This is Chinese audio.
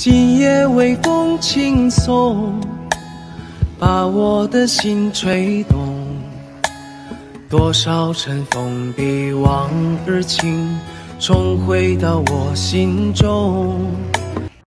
今夜微风轻送，把我的心吹动。多少尘封比往日情，重回到我心中。